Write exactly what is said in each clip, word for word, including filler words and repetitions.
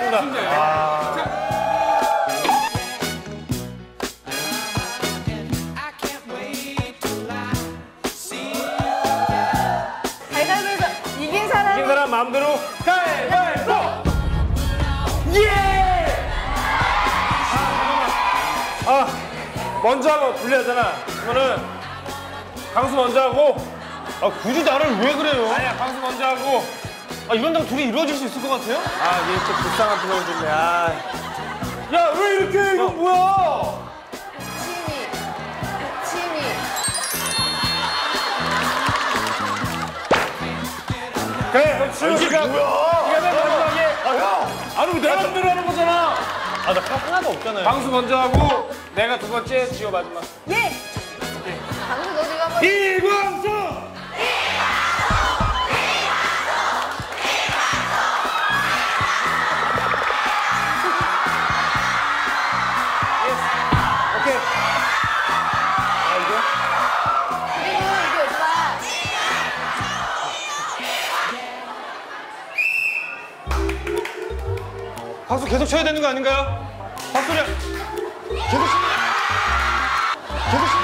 고맙습니다. 아. 가위바위보에서 이긴 사람. 이긴 사람 마음대로 가위바위보! 예! 아, 아, 먼저 하고 불리하잖아. 그러면은 강수 먼저 하고. 아, 굳이 나를 왜 그래요? 아니야, 강수 먼저 하고. 아, 이런 다음 둘이 이루어질 수 있을 것 같아요? 아, 얘 진짜 불쌍한 표정을 짓네. 아. 야, 왜 이렇게 해? 이거 뭐야? 치니. 치니. 그래, 그럼 지금 이게 네가 뭐야? 네가 맨 마지막에. 아, 형! 아니, 왜 내가 맘대로 하는 거잖아. 아, 나 하나도 없잖아요. 강수 먼저 하고 내가 두 번째, 지호 마지막. 예. 강수 너 네가 한번. 이광수! 오케이. 아, 이거? 그리고 이게 오빠. 박수 계속 쳐야 되는 거 아닌가요? 박수를 계속 쳐. 계속 쳐.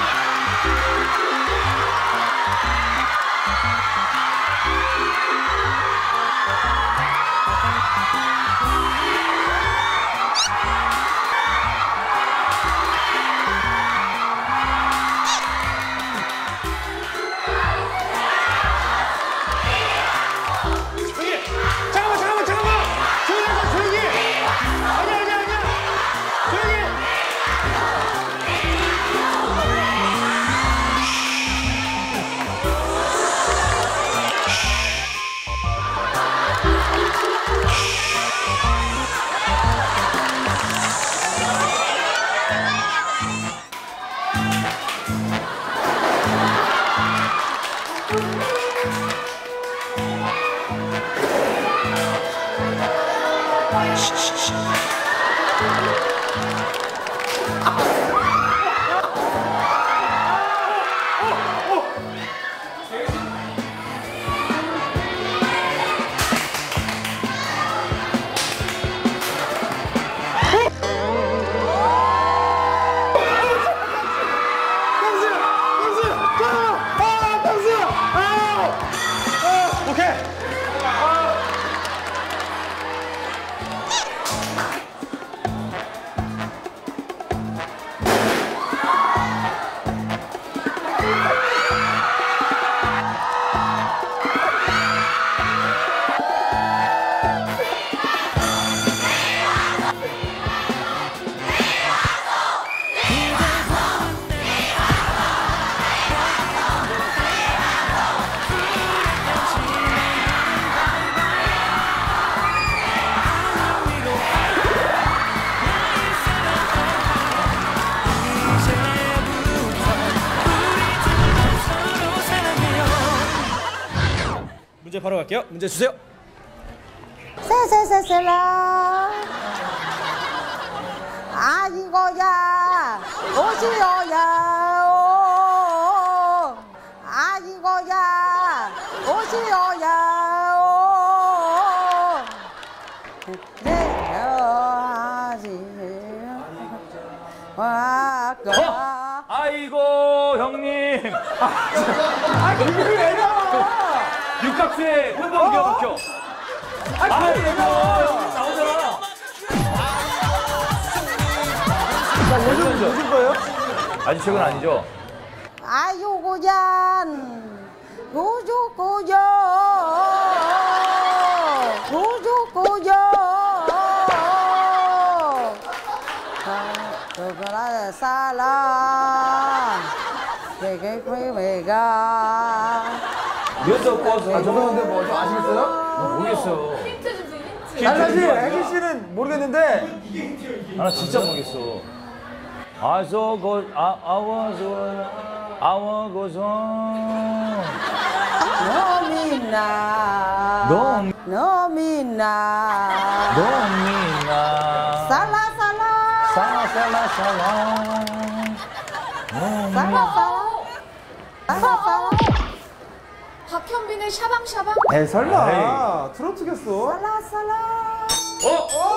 조용히! 잠깐만, 잠깐만, 잠깐만! 조용히 하자, 조용히! 아니야, 아니야, 아니야! 조용히! 문제 바로 갈게요. 문제 주세요. 세세세세라 아 이거야 오시오야 오. 아 이거야 오시오야 오. 내려야지 와까 아이고 형님. 아, 그게 왜 나와? 육각수에 한번 기어 막혀. 아, 그게 왜 나와? 나오잖아. 요즘 무슨 거예요? 아직 최근 아니죠? 아유고얀 고조고요 고조고요 그거라 살라 되게 회가 몇석 꼬았어? 아, 죄송한데 뭐 좀 아시겠어요? 모르겠어. 아니, 사실 애기 씨는 모르겠는데. 아, 나 진짜 모르겠어. 아서 고 아 아와서 아와고서 너미나 너미- 너미나 너미나 살라살라 살라살라살라 살라살라 살라살라 박현빈의 샤방샤방. 에 설마 트로트겠어? 살라살라 어?